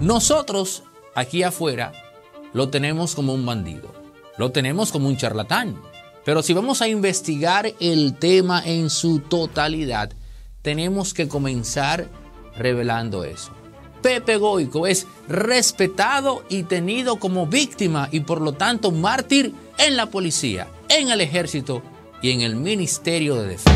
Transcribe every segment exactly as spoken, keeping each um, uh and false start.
Nosotros, aquí afuera, lo tenemos como un bandido, lo tenemos como un charlatán. Pero si vamos a investigar el tema en su totalidad, tenemos que comenzar revelando eso. Pepe Goico es respetado y tenido como víctima y por lo tanto mártir en la policía, en el ejército y en el Ministerio de Defensa.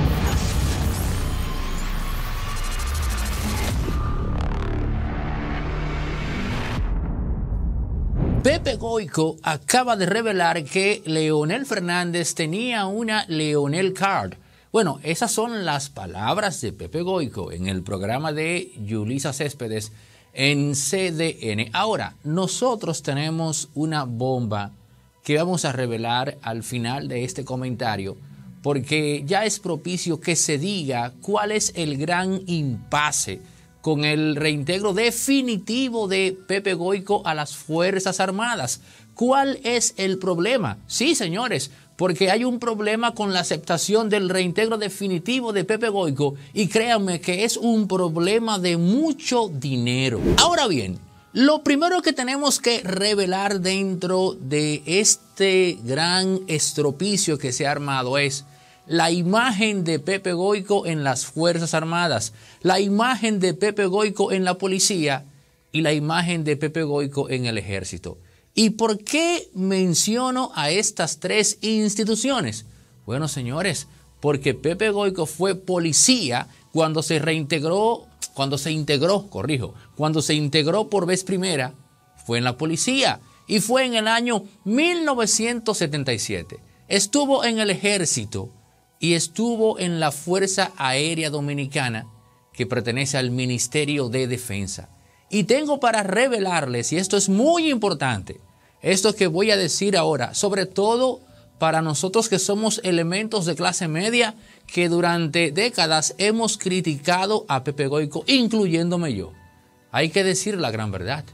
Pepe Goico acaba de revelar que Leonel Fernández tenía una Leonel Card. Bueno, esas son las palabras de Pepe Goico en el programa de Yulisa Céspedes en C D N. Ahora, nosotros tenemos una bomba que vamos a revelar al final de este comentario, porque ya es propicio que se diga cuál es el gran impasse con el reintegro definitivo de Pepe Goico a las Fuerzas Armadas. ¿Cuál es el problema? Sí, señores, porque hay un problema con la aceptación del reintegro definitivo de Pepe Goico y créanme que es un problema de mucho dinero. Ahora bien, lo primero que tenemos que revelar dentro de este gran estropicio que se ha armado es la imagen de Pepe Goico en las Fuerzas Armadas, la imagen de Pepe Goico en la policía y la imagen de Pepe Goico en el ejército. ¿Y por qué menciono a estas tres instituciones? Bueno, señores, porque Pepe Goico fue policía cuando se reintegró, cuando se integró, corrijo, cuando se integró por vez primera, fue en la policía y fue en el año mil novecientos setenta y siete. Estuvo en el ejército y estuvo en la Fuerza Aérea Dominicana, que pertenece al Ministerio de Defensa. Y tengo para revelarles, y esto es muy importante, esto que voy a decir ahora, sobre todo para nosotros que somos elementos de clase media, que durante décadas hemos criticado a Pepe Goico, incluyéndome yo. Hay que decir la gran verdad.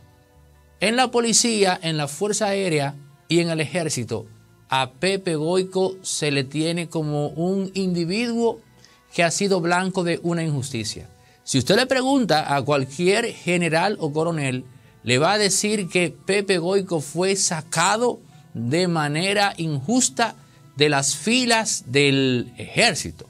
En la policía, en la Fuerza Aérea y en el ejército, a Pepe Goico se le tiene como un individuo que ha sido blanco de una injusticia. Si usted le pregunta a cualquier general o coronel, le va a decir que Pepe Goico fue sacado de manera injusta de las filas del ejército.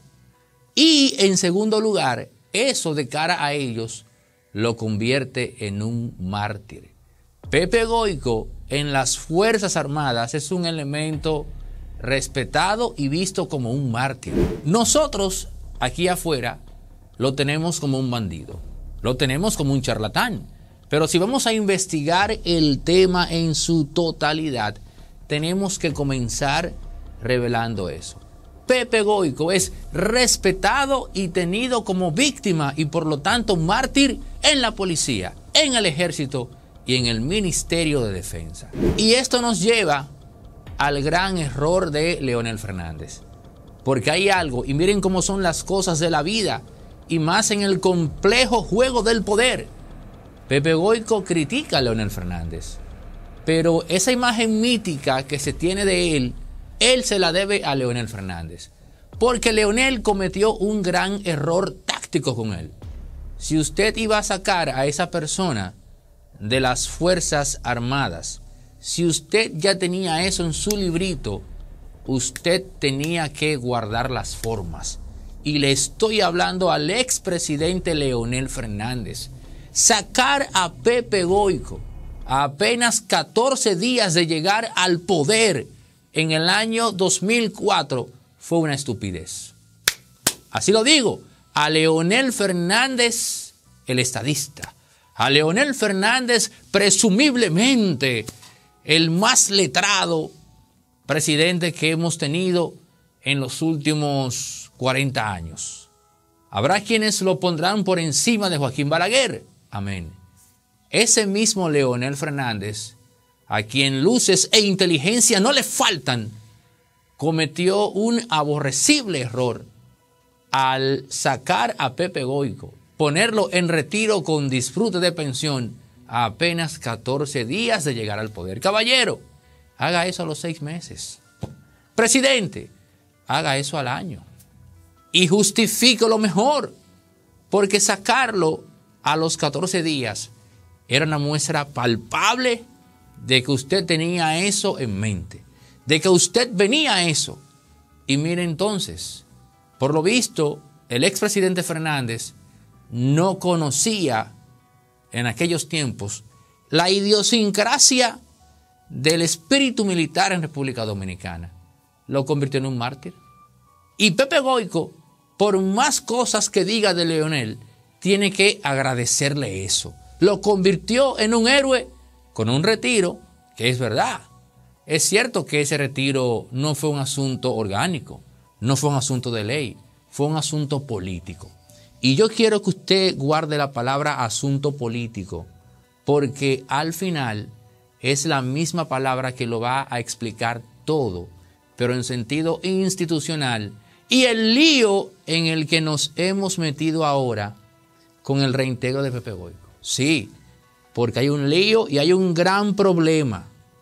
Y en segundo lugar, eso de cara a ellos lo convierte en un mártir. Pepe Goico en las Fuerzas Armadas es un elemento respetado y visto como un mártir. Nosotros, aquí afuera, lo tenemos como un bandido, lo tenemos como un charlatán. Pero si vamos a investigar el tema en su totalidad, tenemos que comenzar revelando eso. Pepe Goico es respetado y tenido como víctima y por lo tanto mártir en la policía, en el ejército y en el Ministerio de Defensa. Y esto nos lleva al gran error de Leonel Fernández. Porque hay algo, y miren cómo son las cosas de la vida, y más en el complejo juego del poder. Pepe Goico critica a Leonel Fernández, pero esa imagen mítica que se tiene de él, él se la debe a Leonel Fernández. Porque Leonel cometió un gran error táctico con él. Si usted iba a sacar a esa persona de las Fuerzas Armadas, si usted ya tenía eso en su librito, usted tenía que guardar las formas. Y le estoy hablando al expresidente Leonel Fernández. Sacar a Pepe Goico a apenas catorce días de llegar al poder en el año dos mil cuatro fue una estupidez. Así lo digo, a Leonel Fernández, el estadista, a Leonel Fernández, presumiblemente el más letrado presidente que hemos tenido en los últimos cuarenta años. Habrá quienes lo pondrán por encima de Joaquín Balaguer. Amén. Ese mismo Leonel Fernández, a quien luces e inteligencia no le faltan, cometió un aborrecible error al sacar a Pepe Goico, ponerlo en retiro con disfrute de pensión a apenas catorce días de llegar al poder. Caballero, haga eso a los seis meses. Presidente, haga eso al año. Y justifique lo mejor, porque sacarlo a los catorce días era una muestra palpable de que usted tenía eso en mente, de que usted venía a eso. Y mire entonces, por lo visto, el expresidente Fernández no conocía en aquellos tiempos la idiosincrasia del espíritu militar en República Dominicana. Lo convirtió en un mártir. Y Pepe Goico, por más cosas que diga de Leonel, tiene que agradecerle eso. Lo convirtió en un héroe con un retiro, que es verdad. Es cierto que ese retiro no fue un asunto orgánico, no fue un asunto de ley, fue un asunto político. Y yo quiero que usted guarde la palabra asunto político, porque al final es la misma palabra que lo va a explicar todo, pero en sentido institucional. Y el lío en el que nos hemos metido ahora con el reintegro de Pepe Goico. Sí, porque hay un lío y hay un gran problema.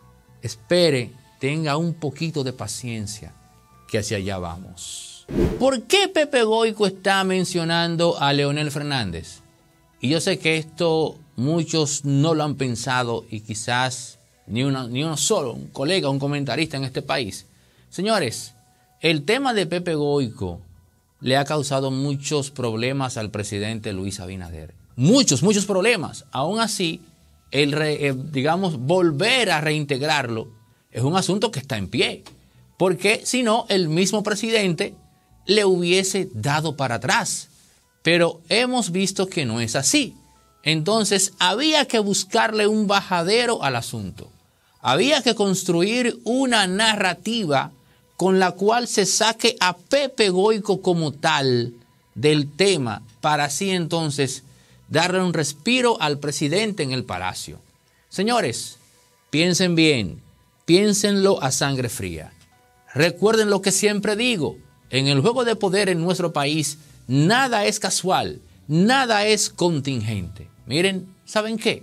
Espere, tenga un poquito de paciencia, que hacia allá vamos. ¿Por qué Pepe Goico está mencionando a Leonel Fernández? Y yo sé que esto muchos no lo han pensado y quizás ni, una, ni uno solo, un colega, un comentarista en este país. Señores, el tema de Pepe Goico le ha causado muchos problemas al presidente Luis Abinader. Muchos, muchos problemas. Aún así, el re, eh, digamos, volver a reintegrarlo es un asunto que está en pie. Porque si no, el mismo presidente le hubiese dado para atrás. Pero hemos visto que no es así. Entonces, había que buscarle un bajadero al asunto. Había que construir una narrativa con la cual se saque a Pepe Goico como tal del tema, para así entonces darle un respiro al presidente en el palacio. Señores, piensen bien, piénsenlo a sangre fría. Recuerden lo que siempre digo, en el juego de poder en nuestro país, nada es casual, nada es contingente. Miren, ¿saben qué?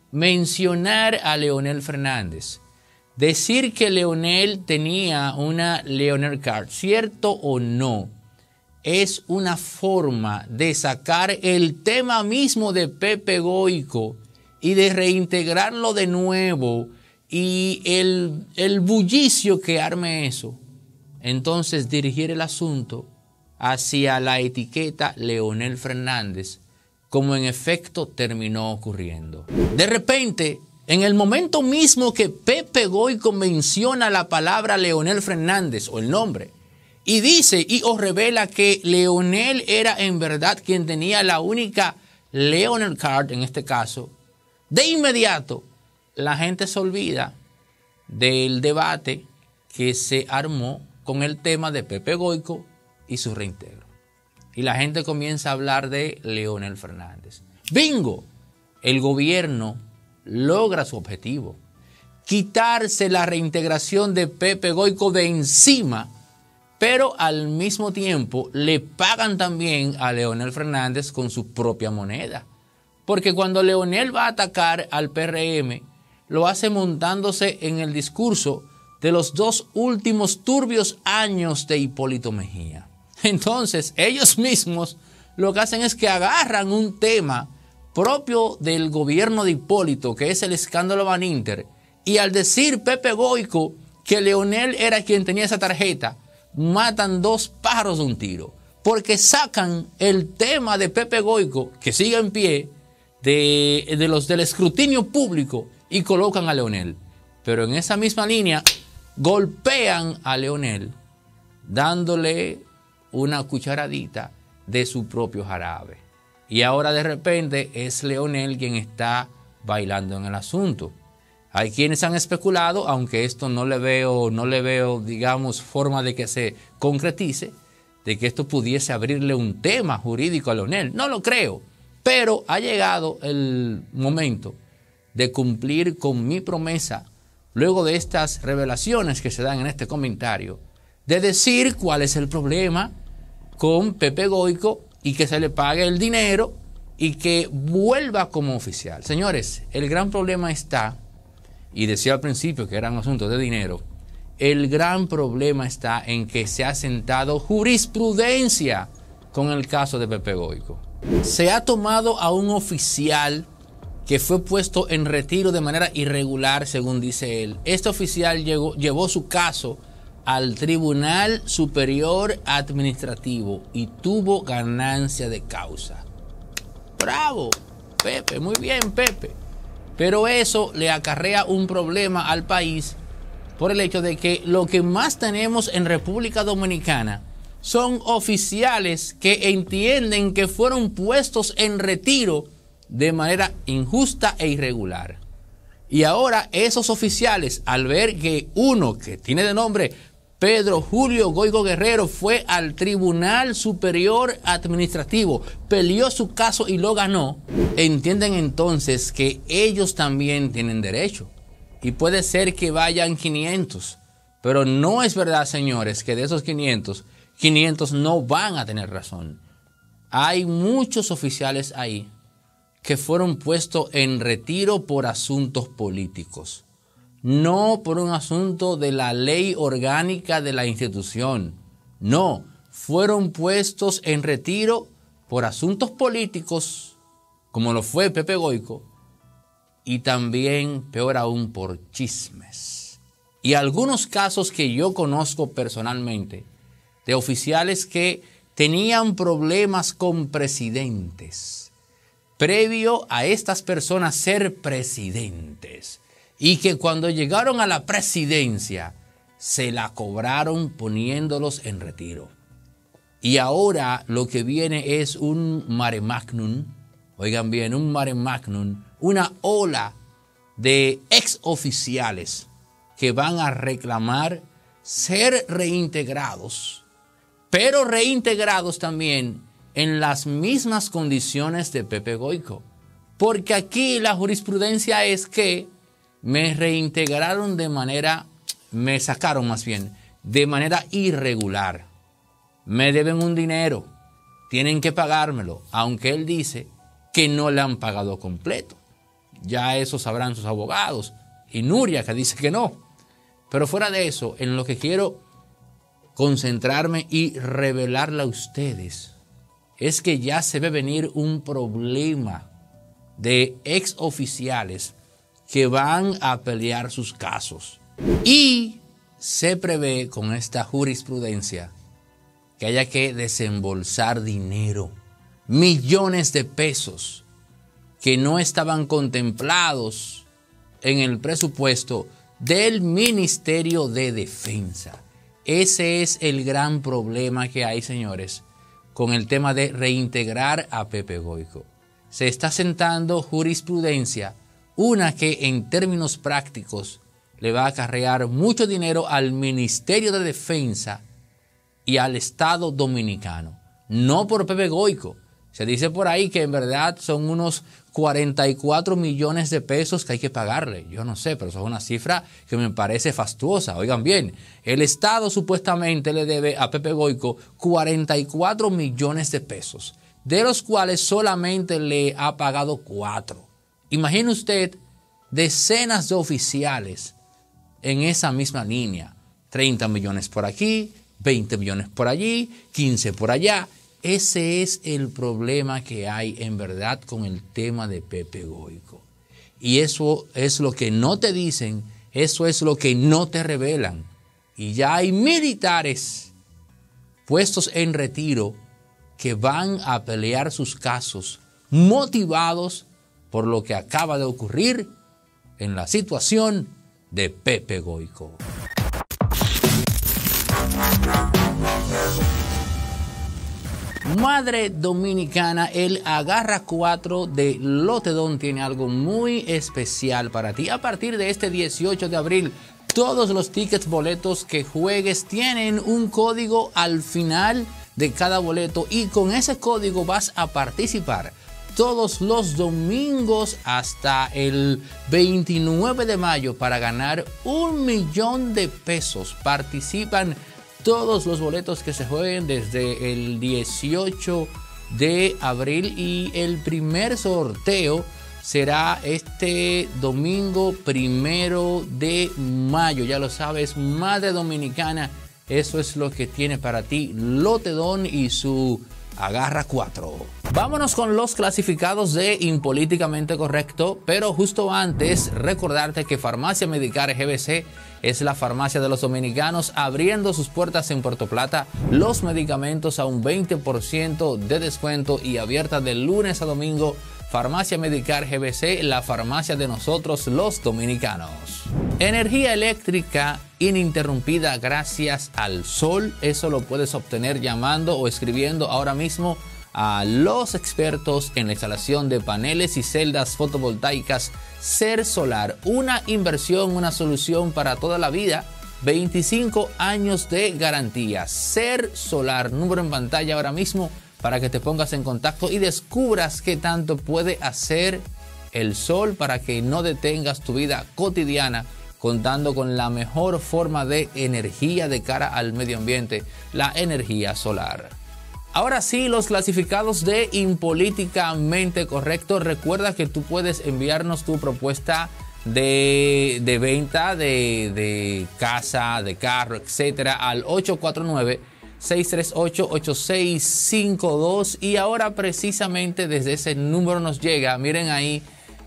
Mencionar a Leonel Fernández, decir que Leonel tenía una Leonel Card, cierto o no, es una forma de sacar el tema mismo de Pepe Goico y de reintegrarlo de nuevo, y el, el bullicio que arme eso, entonces dirigir el asunto hacia la etiqueta Leonel Fernández, como en efecto terminó ocurriendo. De repente, en el momento mismo que Pepe Goico menciona la palabra Leonel Fernández o el nombre, y dice y os revela que Leonel era en verdad quien tenía la única Leonel Card en este caso, de inmediato la gente se olvida del debate que se armó con el tema de Pepe Goico y su reintegro. Y la gente comienza a hablar de Leonel Fernández. ¡Bingo! El gobierno logra su objetivo, quitarse la reintegración de Pepe Goico de encima, pero al mismo tiempo le pagan también a Leonel Fernández con su propia moneda. Porque cuando Leonel va a atacar al P R M, lo hace montándose en el discurso de los dos últimos turbios años de Hipólito Mejía. Entonces, ellos mismos lo que hacen es que agarran un tema propio del gobierno de Hipólito, que es el escándalo Baninter, y al decir Pepe Goico que Leonel era quien tenía esa tarjeta, matan dos pájaros de un tiro, porque sacan el tema de Pepe Goico, que sigue en pie, de, de los del escrutinio público, y colocan a Leonel. Pero en esa misma línea golpean a Leonel, dándole una cucharadita de su propio jarabe. Y ahora de repente es Leonel quien está bailando en el asunto. Hay quienes han especulado, aunque esto no le veo, no le veo, digamos, forma de que se concretice, de que esto pudiese abrirle un tema jurídico a Leonel. No lo creo, pero ha llegado el momento de cumplir con mi promesa, luego de estas revelaciones que se dan en este comentario, de decir cuál es el problema con Pepe Goico y que se le pague el dinero y que vuelva como oficial. Señores, el gran problema está, y decía al principio que era un asunto de dinero, el gran problema está en que se ha sentado jurisprudencia con el caso de Pepe Goico. Se ha tomado a un oficial que fue puesto en retiro de manera irregular, según dice él. Este oficial llegó, llevó su caso al Tribunal Superior Administrativo y tuvo ganancia de causa. ¡Bravo, Pepe! Muy bien, Pepe. Pero eso le acarrea un problema al país por el hecho de que lo que más tenemos en República Dominicana son oficiales que entienden que fueron puestos en retiro de manera injusta e irregular. Y ahora esos oficiales, al ver que uno que tiene de nombre Pedro Julio Goico Guerrero fue al Tribunal Superior Administrativo, peleó su caso y lo ganó, entienden entonces que ellos también tienen derecho. Y puede ser que vayan quinientos, pero no es verdad, señores, que de esos quinientos, quinientos no van a tener razón. Hay muchos oficiales ahí que fueron puestos en retiro por asuntos políticos, no por un asunto de la ley orgánica de la institución. No, fueron puestos en retiro por asuntos políticos, como lo fue Pepe Goico, y también, peor aún, por chismes. Y algunos casos que yo conozco personalmente, de oficiales que tenían problemas con presidentes, previo a estas personas ser presidentes, y que cuando llegaron a la presidencia se la cobraron poniéndolos en retiro. Y ahora lo que viene es un mare magnum, oigan bien, un mare magnum, una ola de ex oficiales que van a reclamar ser reintegrados, pero reintegrados también en las mismas condiciones de Pepe Goico. Porque aquí la jurisprudencia es que me reintegraron de manera, me sacaron más bien, de manera irregular. Me deben un dinero, tienen que pagármelo, aunque él dice que no le han pagado completo. Ya eso sabrán sus abogados. Y Nuria, que dice que no. Pero fuera de eso, en lo que quiero concentrarme y revelarle a ustedes, es que ya se ve venir un problema de ex oficiales que van a pelear sus casos. Y se prevé con esta jurisprudencia que haya que desembolsar dinero, millones de pesos que no estaban contemplados en el presupuesto del Ministerio de Defensa. Ese es el gran problema que hay, señores, con el tema de reintegrar a Pepe Goico. Se está sentando jurisprudencia, una que en términos prácticos le va a acarrear mucho dinero al Ministerio de Defensa y al Estado Dominicano. No por Pepe Goico. Se dice por ahí que en verdad son unos cuarenta y cuatro millones de pesos que hay que pagarle. Yo no sé, pero eso es una cifra que me parece fastuosa. Oigan bien, el Estado supuestamente le debe a Pepe Goico cuarenta y cuatro millones de pesos, de los cuales solamente le ha pagado cuatro. Imagine usted decenas de oficiales en esa misma línea. treinta millones por aquí, veinte millones por allí, quince por allá. Ese es el problema que hay en verdad con el tema de Pepe Goico. Y eso es lo que no te dicen, eso es lo que no te revelan. Y ya hay militares puestos en retiro que van a pelear sus casos motivados por lo que acaba de ocurrir en la situación de Pepe Goico. Madre dominicana, el Agarra cuatro de Lotedón tiene algo muy especial para ti. A partir de este dieciocho de abril, todos los tickets, boletos que juegues tienen un código al final de cada boleto y con ese código vas a participar todos los domingos hasta el veintinueve de mayo para ganar un millón de pesos. Participan todos los boletos que se jueguen desde el dieciocho de abril y el primer sorteo será este domingo primero de mayo. Ya lo sabes, Madre Dominicana, eso es lo que tiene para ti Lotedón y su Agarra cuatro. Vámonos con los clasificados de Impolíticamente Correcto, pero justo antes recordarte que Farmacia Medicar G B C es la farmacia de los dominicanos, abriendo sus puertas en Puerto Plata, los medicamentos a un veinte por ciento de descuento y abierta de lunes a domingo. Farmacia Medicar G B C, la farmacia de nosotros los dominicanos. Energía eléctrica ininterrumpida gracias al sol, eso lo puedes obtener llamando o escribiendo ahora mismo a los expertos en la instalación de paneles y celdas fotovoltaicas Ser Solar. Una inversión, una solución para toda la vida. veinticinco años de garantía. Ser Solar, número en pantalla ahora mismo para que te pongas en contacto y descubras qué tanto puede hacer el sol para que no detengas tu vida cotidiana, contando con la mejor forma de energía de cara al medio ambiente, la energía solar. Ahora sí, los clasificados de Impolíticamente Correcto. Recuerda que tú puedes enviarnos tu propuesta de, de venta de, de casa, de carro, etcétera, al ocho cuatro nueve, seis tres ocho, ocho seis cinco dos. Y ahora precisamente desde ese número nos llega, miren ahí,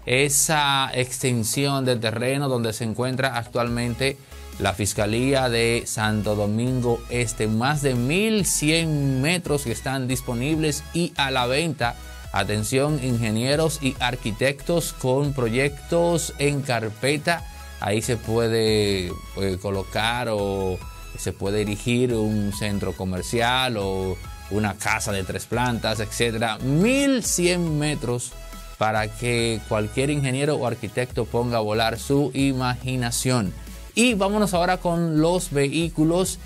esa extensión de terreno donde se encuentra actualmente la Fiscalía de Santo Domingo Este. Más de mil cien metros que están disponibles y a la venta. Atención, ingenieros y arquitectos con proyectos en carpeta. Ahí se puede, puede colocar o se puede erigir un centro comercial o una casa de tres plantas, etcétera. mil cien metros para que cualquier ingeniero o arquitecto ponga a volar su imaginación. Y vámonos ahora con los vehículos.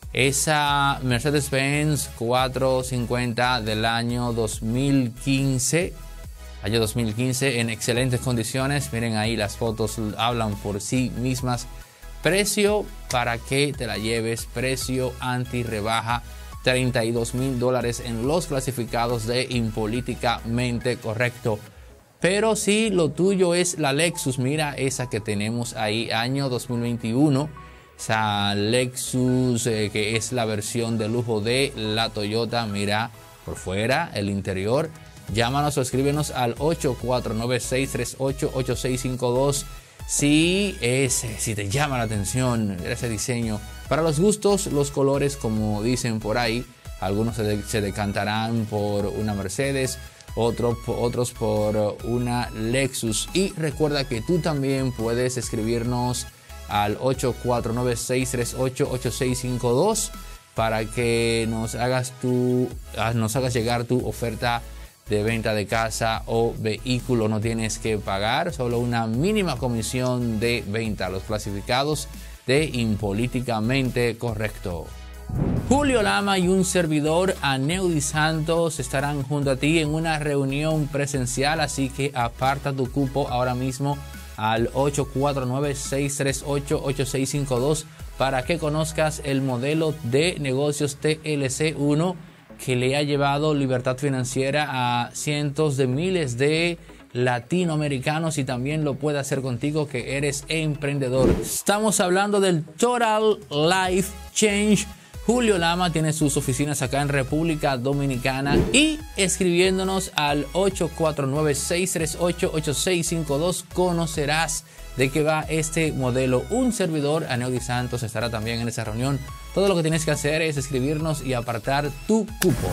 Esa Mercedes-Benz cuatrocientos cincuenta del año dos mil quince. Año dos mil quince en excelentes condiciones. Miren ahí, las fotos hablan por sí mismas. Precio para que te la lleves. Precio anti-rebaja. treinta y dos mil dólares en los clasificados de Impolíticamente Correcto. Pero si lo tuyo es la Lexus, mira esa que tenemos ahí, año dos mil veintiuno. Esa Lexus eh, que es la versión de lujo de la Toyota. Mira por fuera, el interior. Llámanos o escríbenos al ocho cuatro nueve, seis tres ocho, ocho seis cinco dos. Si, es, si te llama la atención ese diseño. Para los gustos, los colores, como dicen por ahí. Algunos se, de, se decantarán por una Mercedes. Otro, otros por una Lexus. Y recuerda que tú también puedes escribirnos al ocho cuatro nueve, seis tres ocho, ocho seis cinco dos para que nos hagas, tu, nos hagas llegar tu oferta de venta de casa o vehículo. No tienes que pagar, solo una mínima comisión de venta. Los clasificados de Impolíticamente Correcto. Julio Lama y un servidor, Aneudi Santos, estarán junto a ti en una reunión presencial, así que aparta tu cupo ahora mismo al ocho cuatro nueve, seis tres ocho, ocho seis cinco dos para que conozcas el modelo de negocios T L C uno que le ha llevado libertad financiera a cientos de miles de latinoamericanos y también lo puede hacer contigo que eres emprendedor. Estamos hablando del Total Life Change. Julio Lama tiene sus oficinas acá en República Dominicana y escribiéndonos al ocho cuatro nueve, seis tres ocho, ocho seis cinco dos conocerás de qué va este modelo. Un servidor, Aneudi Santos, estará también en esa reunión. Todo lo que tienes que hacer es escribirnos y apartar tu cupo.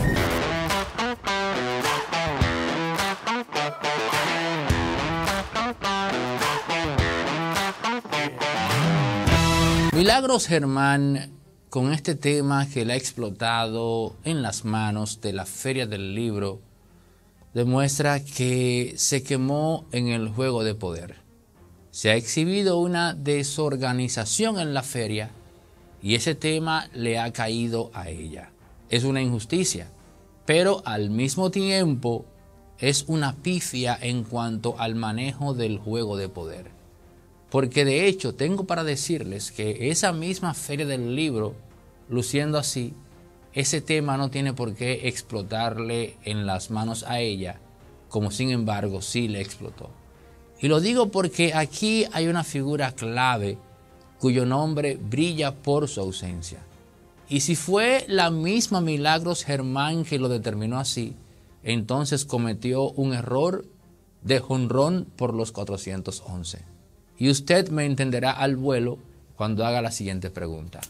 Milagros Germán, con este tema que le ha explotado en las manos de la Feria del Libro, demuestra que se quemó en el juego de poder. Se ha exhibido una desorganización en la feria y ese tema le ha caído a ella. Es una injusticia, pero al mismo tiempo es una pifia en cuanto al manejo del juego de poder. Porque de hecho tengo para decirles que esa misma Feria del Libro, luciendo así, ese tema no tiene por qué explotarle en las manos a ella, como sin embargo sí le explotó. Y lo digo porque aquí hay una figura clave cuyo nombre brilla por su ausencia. Y si fue la misma Milagros Germán que lo determinó así, entonces cometió un error de jonrón por los cuatrocientos once. Y usted me entenderá al vuelo cuando haga la siguiente pregunta.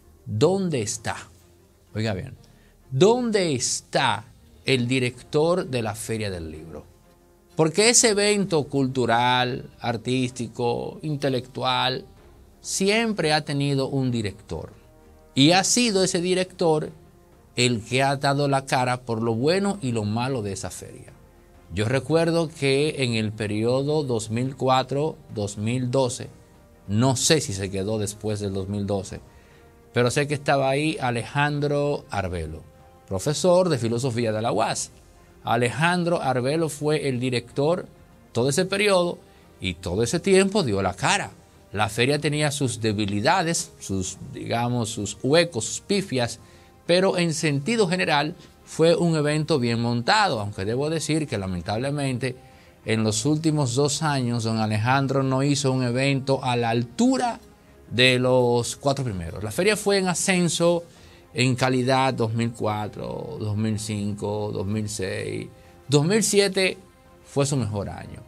¿Dónde está? Oiga bien, ¿dónde está el director de la Feria del Libro? Porque ese evento cultural, artístico, intelectual, siempre ha tenido un director. Y ha sido ese director el que ha dado la cara por lo bueno y lo malo de esa feria. Yo recuerdo que en el periodo dos mil cuatro a dos mil doce, no sé si se quedó después del dos mil doce, pero sé que estaba ahí Alejandro Arbelo, profesor de filosofía de la U A S. Alejandro Arbelo fue el director todo ese periodo y todo ese tiempo dio la cara. La feria tenía sus debilidades, sus, digamos, sus huecos, sus pifias, pero en sentido general fue un evento bien montado, aunque debo decir que lamentablemente en los últimos dos años don Alejandro no hizo un evento a la altura de los cuatro primeros. La feria fue en ascenso en calidad dos mil cuatro, dos mil cinco, dos mil seis, dos mil siete fue su mejor año.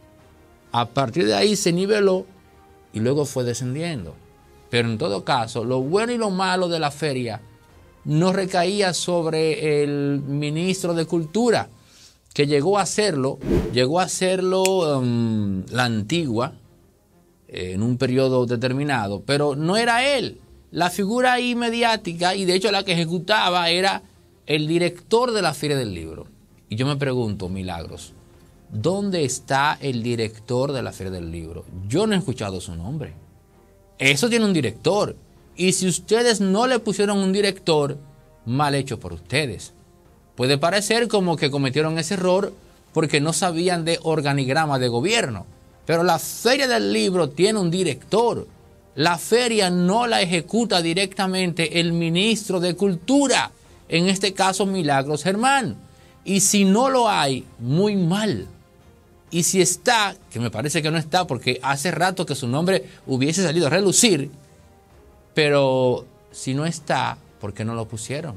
A partir de ahí se niveló y luego fue descendiendo. Pero en todo caso, lo bueno y lo malo de la feria no recaía sobre el ministro de Cultura, que llegó a hacerlo, llegó a hacerlo um, la antigua, eh, en un periodo determinado, pero no era él. La figura ahí mediática, y de hecho la que ejecutaba, era el director de la Feria del Libro. Y yo me pregunto, Milagros, ¿dónde está el director de la Feria del Libro? Yo no he escuchado su nombre. Eso tiene un director. Y si ustedes no le pusieron un director, mal hecho por ustedes. Puede parecer como que cometieron ese error porque no sabían de organigrama de gobierno. Pero la Feria del Libro tiene un director. La feria no la ejecuta directamente el ministro de Cultura, en este caso Milagros Germán. Y si no lo hay, muy mal. Y si está, que me parece que no está porque hace rato que su nombre hubiese salido a relucir, pero si no está, ¿por qué no lo pusieron?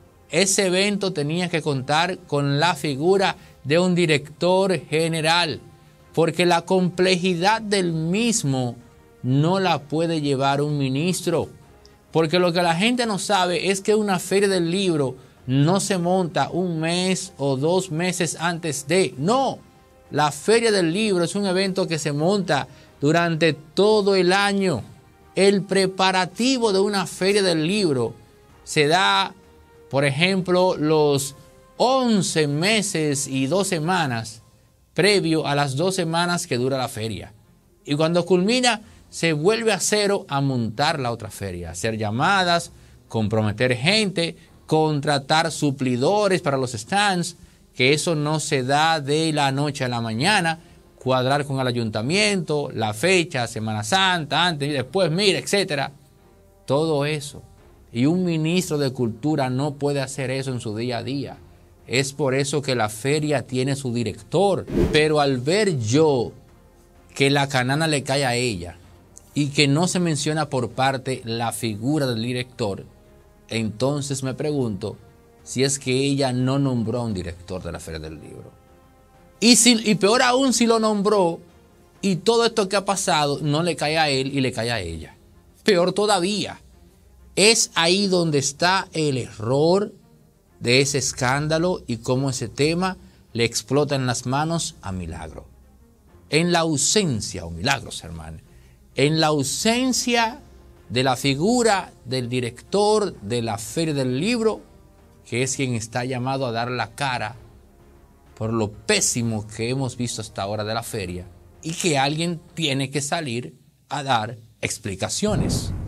Ese evento tenía que contar con la figura de un director general, porque la complejidad del mismo no la puede llevar un ministro. Porque lo que la gente no sabe es que una feria del libro no se monta un mes o dos meses antes de. No, la Feria del Libro es un evento que se monta durante todo el año. El preparativo de una Feria del Libro se da, por ejemplo, los once meses y dos semanas previo a las dos semanas que dura la feria. Y cuando culmina, se vuelve a cero a montar la otra feria, hacer llamadas, comprometer gente, contratar suplidores para los stands, que eso no se da de la noche a la mañana, cuadrar con el ayuntamiento, la fecha, Semana Santa, antes y después, mira, etcétera. Todo eso. Y un ministro de Cultura no puede hacer eso en su día a día. Es por eso que la feria tiene su director. Pero al ver yo que la canana le cae a ella y que no se menciona por parte la figura del director, entonces me pregunto si es que ella no nombró a un director de la Feria del Libro. Y, si, y peor aún si lo nombró y todo esto que ha pasado no le cae a él y le cae a ella. Peor todavía. Es ahí donde está el error de ese escándalo y cómo ese tema le explota en las manos a Milagro. En la ausencia, o Milagros, hermano, en la ausencia de la figura del director de la Feria del Libro, que es quien está llamado a dar la cara por lo pésimo que hemos visto hasta ahora de la feria, y que alguien tiene que salir a dar explicaciones.